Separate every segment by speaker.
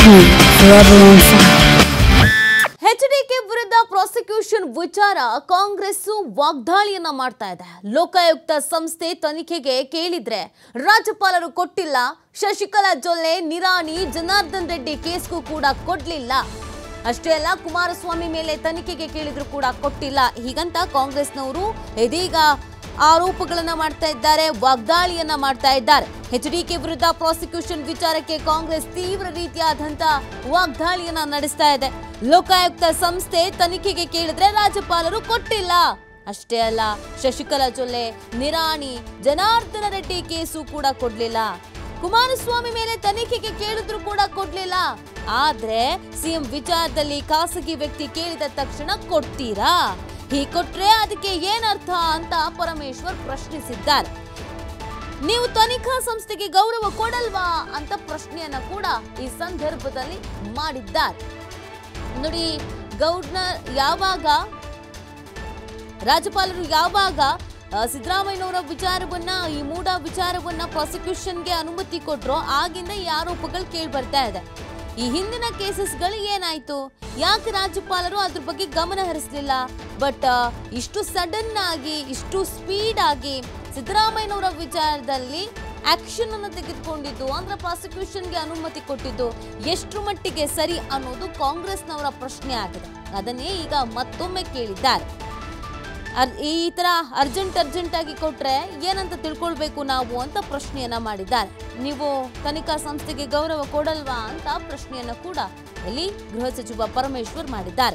Speaker 1: forever on fire.
Speaker 2: HDK ವಿರುದ್ಧ prosecution ವಿಚಾರ ಕಾಂಗ್ರೆಸ್ ವಾಗ್ದಾಳಿಯನ್ನ ಮಾಡ್ತಾ ಇದೆ. ಲೋಕಾಯುಕ್ತ ಸಂಸ್ಥೆ ತನಿಖೆಗೆ ಕೇಳಿದ್ರೆ ರಾಜ್ಯಪಾಲರು ಕೊಟ್ಟಿಲ್ಲ. ಶಶಿಕಲಾ ಜೊಲ್ಲೆ, ನಿರಾಣಿ, ಜನಾರ್ದನ್ ರೆಡ್ಡಿ ಕೇಸ್ಗೂ ಕೂಡ ಕೊಡ್ಲಿಲ್ಲ. ಅಷ್ಟೇ ಅಲ್ಲ, ಕುಮಾರಸ್ವಾಮಿ ಮೇಲೆ ತನಿಖೆಗೆ ಕೇಳಿದ್ರು ಕೂಡ ಕೊಟ್ಟಿಲ್ಲ. ಹೀಗಂತ ಕಾಂಗ್ರೆಸ್ನವರು ಇದೀಗ ಆರೋಪಗಳನ್ನ ಮಾಡ್ತಾ ಇದ್ದಾರೆ, ವಾಗ್ದಾಳಿಯನ್ನ ಮಾಡ್ತಾ ಇದ್ದಾರೆ. ಎಚ್ಡಿಕೆ ವಿರುದ್ಧ ಪ್ರಾಸಿಕ್ಯೂಷನ್ ವಿಚಾರಕ್ಕೆ ಕಾಂಗ್ರೆಸ್ ತೀವ್ರ ರೀತಿಯಾದಂತಹ ವಾಗ್ದಾಳಿಯನ್ನ ನಡೆಸ್ತಾ ಇದೆ. ಲೋಕಾಯುಕ್ತ ಸಂಸ್ಥೆ ತನಿಖೆಗೆ ಕೇಳಿದ್ರೆ ರಾಜ್ಯಪಾಲರು ಕೊಟ್ಟಿಲ್ಲ. ಅಷ್ಟೇ ಅಲ್ಲ, ಶಶಿಕಲಾ ಜೊಲ್ಲೆ, ನಿರಾಣಿ, ಜನಾರ್ದನ ರೆಡ್ಡಿ ಕೇಸು ಕೂಡ ಕೊಡ್ಲಿಲ್ಲ. ಕುಮಾರಸ್ವಾಮಿ ಮೇಲೆ ತನಿಖೆಗೆ ಕೇಳಿದ್ರು ಕೂಡ ಕೊಡ್ಲಿಲ್ಲ. ಆದ್ರೆ ಸಿಎಂ ವಿಚಾರದಲ್ಲಿ ಖಾಸಗಿ ವ್ಯಕ್ತಿ ಕೇಳಿದ ತಕ್ಷಣ ಕೊಡ್ತೀರಾ? ಹೀಗೆ ಕೊಟ್ರೆ ಅದಕ್ಕೆ ಏನರ್ಥ ಅಂತ ಪರಮೇಶ್ವರ್ ಪ್ರಶ್ನಿಸಿದ್ದಾರೆ. ನೀವು ತನಿಖಾ ಸಂಸ್ಥೆಗೆ ಗೌರವ ಕೊಡಲ್ವಾ ಅಂತ ಪ್ರಶ್ನೆಯನ್ನ ಕೂಡ ಈ ಸಂದರ್ಭದಲ್ಲಿ ಮಾಡಿದ್ದಾರೆ. ನೋಡಿ, ಗವರ್ನರ್ ಯಾವಾಗ, ರಾಜ್ಯಪಾಲರು ಯಾವಾಗ ಸಿದ್ದರಾಮಯ್ಯನವರ ವಿಚಾರವನ್ನ, ಈ ಮೂಡ ವಿಚಾರವನ್ನ ಪ್ರಾಸಿಕ್ಯೂಷನ್ಗೆ ಅನುಮತಿ ಕೊಟ್ರೋ ಆಗಿಂದ ಈ ಆರೋಪಗಳು ಕೇಳಿ ಬರ್ತಾ ಇದೆ. ಈ ಹಿಂದಿನ ಕೇಸಸ್ಗಳು ಏನಾಯ್ತು? ಯಾಕೆ ರಾಜ್ಯಪಾಲರು ಅದ್ರ ಬಗ್ಗೆ ಗಮನ ಹರಿಸಲಿಲ್ಲ? ಬಟ್ ಇಷ್ಟು ಸಡನ್ ಆಗಿ, ಇಷ್ಟು ಸ್ಪೀಡ್ ಆಗಿ ಸಿದ್ದರಾಮಯ್ಯನವರ ವಿಚಾರದಲ್ಲಿ ಆಕ್ಷನ್ ಅನ್ನು ತೆಗೆದುಕೊಂಡಿದ್ದು, ಅಂದ್ರೆ ಪ್ರಾಸಿಕ್ಯೂಷನ್ಗೆ ಅನುಮತಿ ಕೊಟ್ಟಿದ್ದು ಎಷ್ಟು ಮಟ್ಟಿಗೆ ಸರಿ ಅನ್ನೋದು ಕಾಂಗ್ರೆಸ್ನವರ ಪ್ರಶ್ನೆ ಆಗಿದೆ. ಅದನ್ನೇ ಈಗ ಮತ್ತೊಮ್ಮೆ ಕೇಳಿದ್ದಾರೆ. ಈ ತರ ಅರ್ಜೆಂಟ್ ಆಗಿ ಕೊಟ್ರೆ ಏನಂತ ತಿಳ್ಕೊಳ್ಬೇಕು ನಾವು ಅಂತ ಪ್ರಶ್ನೆಯನ್ನ ಮಾಡಿದ್ದಾರೆ. ನೀವು ತನಿಖಾ ಸಂಸ್ಥೆಗೆ ಗೌರವ ಕೊಡಲ್ವಾ ಅಂತ ಪ್ರಶ್ನೆಯನ್ನ ಕೂಡ ಇಲ್ಲಿ ಗೃಹ ಸಚಿವ ಪರಮೇಶ್ವರ್ ಮಾಡಿದ್ದಾರೆ.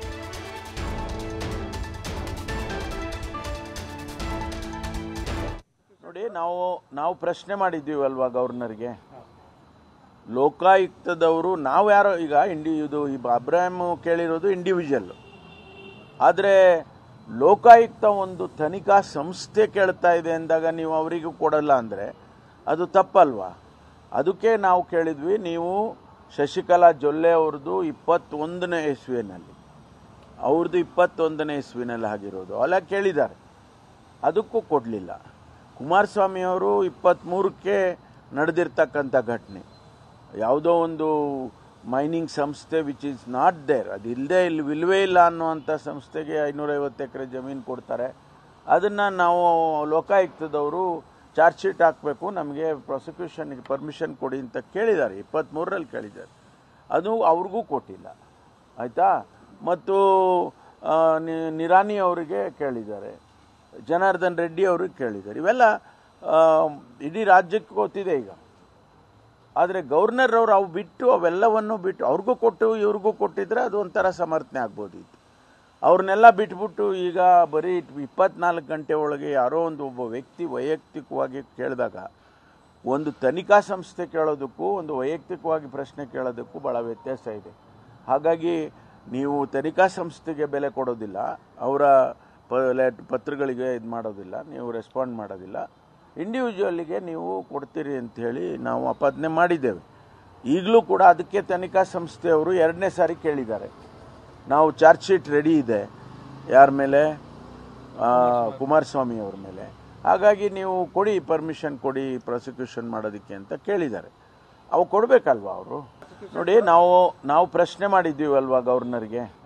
Speaker 3: ನೋಡಿ, ನಾವು ಪ್ರಶ್ನೆ ಮಾಡಿದ್ದೀವಿ ಅಲ್ವಾ ಗವರ್ನರ್ಗೆ. ಲೋಕಾಯುಕ್ತದವರು ನಾವು ಯಾರೋ, ಈಗ ಇದು ಅಬ್ರಾಹಿಂ ಕೇಳಿರೋದು ಇಂಡಿವಿಜುವಲ್, ಆದರೆ ಲೋಕಾಯುಕ್ತ ಒಂದು ತನಿಖಾ ಸಂಸ್ಥೆ ಕೇಳ್ತಾ ಇದೆ ಅಂದಾಗ ನೀವು ಅವರಿಗೂ ಕೊಡಲ್ಲ ಅಂದರೆ ಅದು ತಪ್ಪಲ್ವಾ? ಅದಕ್ಕೆ ನಾವು ಕೇಳಿದ್ವಿ, ನೀವು ಶಶಿಕಲಾ ಜೊಲ್ಲೆ ಅವ್ರದ್ದು 21ನೇ ಇಸ್ವಿನಲ್ಲಿ, ಅವ್ರದ್ದು 21ನೇ ಇಸ್ವಿನಲ್ಲಿ ಆಗಿರೋದು ಅಲ್ಲ ಕೇಳಿದ್ದಾರೆ, ಅದಕ್ಕೂ ಕೊಡಲಿಲ್ಲ. ಕುಮಾರಸ್ವಾಮಿ ಅವರು 23ಕ್ಕೆ ನಡೆದಿರ್ತಕ್ಕಂಥ ಘಟನೆ, ಯಾವುದೋ ಒಂದು ಮೈನಿಂಗ್ ಸಂಸ್ಥೆ ವಿಚ್ ಈಸ್ ನಾಟ್ ದೇರ್, ಅದು ಇಲ್ಲವೇ ಇಲ್ಲ ಅನ್ನುವಂಥ ಸಂಸ್ಥೆಗೆ 550 ಎಕರೆ ಜಮೀನು ಕೊಡ್ತಾರೆ. ಅದನ್ನು ನಾವು ಲೋಕಾಯುಕ್ತದವರು ಚಾರ್ಜ್ ಶೀಟ್ ಹಾಕಬೇಕು, ನಮಗೆ ಪ್ರಾಸಿಕ್ಯೂಷನ್ಗೆ ಪರ್ಮಿಷನ್ ಕೊಡಿ ಅಂತ ಕೇಳಿದ್ದಾರೆ. 23ರಲ್ಲಿ ಕೇಳಿದ್ದಾರೆ, ಅದು ಅವ್ರಿಗೂ ಕೊಟ್ಟಿಲ್ಲ. ಆಯಿತಾ? ಮತ್ತು ನಿರಾಣಿ ಅವರಿಗೆ ಕೇಳಿದ್ದಾರೆ, ಜನಾರ್ದನ್ ರೆಡ್ಡಿ ಅವ್ರಿಗೆ ಕೇಳಿದ್ದಾರೆ. ಇವೆಲ್ಲ ಇಡೀ ರಾಜ್ಯಕ್ಕೆ ಗೊತ್ತಿದೆ ಈಗ. ಆದರೆ ಗವರ್ನರ್ ಅವರು ಅವೆಲ್ಲವನ್ನು ಬಿಟ್ಟು ಅವ್ರಿಗೂ ಕೊಟ್ಟು ಇವ್ರಿಗೂ ಕೊಟ್ಟಿದ್ರೆ ಅದು ಒಂಥರ ಸಮರ್ಥನೆ ಆಗ್ಬೋದಿತ್ತು. ಅವ್ರನ್ನೆಲ್ಲ ಬಿಟ್ಬಿಟ್ಟು ಈಗ ಬರೀ 24 ಗಂಟೆ ಒಳಗೆ ಯಾರೋ ಒಬ್ಬ ವ್ಯಕ್ತಿ ವೈಯಕ್ತಿಕವಾಗಿ ಕೇಳಿದಾಗ, ಒಂದು ತನಿಖಾ ಸಂಸ್ಥೆ ಕೇಳೋದಕ್ಕೂ ಒಂದು ವೈಯಕ್ತಿಕವಾಗಿ ಪ್ರಶ್ನೆ ಕೇಳೋದಕ್ಕೂ ಭಾಳ ವ್ಯತ್ಯಾಸ ಇದೆ. ಹಾಗಾಗಿ ನೀವು ತನಿಖಾ ಸಂಸ್ಥೆಗೆ ಬೆಲೆ ಕೊಡೋದಿಲ್ಲ, ಅವರ ಪತ್ರಗಳಿಗೆ ಇದು ಮಾಡೋದಿಲ್ಲ, ನೀವು ರೆಸ್ಪಾಂಡ್ ಮಾಡೋದಿಲ್ಲ, ಇಂಡಿವಿಜುವಲ್ಲಿಗೆ ನೀವು ಕೊಡ್ತೀರಿ ಅಂಥೇಳಿ ನಾವು ಆಪಾದನೆ ಮಾಡಿದ್ದೇವೆ. ಈಗಲೂ ಕೂಡ ಅದಕ್ಕೆ ತನಿಖಾ ಸಂಸ್ಥೆಯವರು 2ನೇ ಸಾರಿ ಕೇಳಿದ್ದಾರೆ. ನಾವು ಚಾರ್ಜ್ ಶೀಟ್ ರೆಡಿ ಇದೆ, ಯಾರ ಮೇಲೆ? ಕುಮಾರಸ್ವಾಮಿ ಅವ್ರ ಮೇಲೆ. ಹಾಗಾಗಿ ನೀವು ಕೊಡಿ, ಪರ್ಮಿಷನ್ ಕೊಡಿ ಪ್ರಾಸಿಕ್ಯೂಷನ್ ಮಾಡೋದಕ್ಕೆ ಅಂತ ಕೇಳಿದ್ದಾರೆ. ಅವು ಕೊಡಬೇಕಲ್ವಾ ಅವರು? ನೋಡಿ, ನಾವು ಪ್ರಶ್ನೆ ಮಾಡಿದ್ದೀವಿ ಅಲ್ವಾ ಗವರ್ನರ್ಗೆ.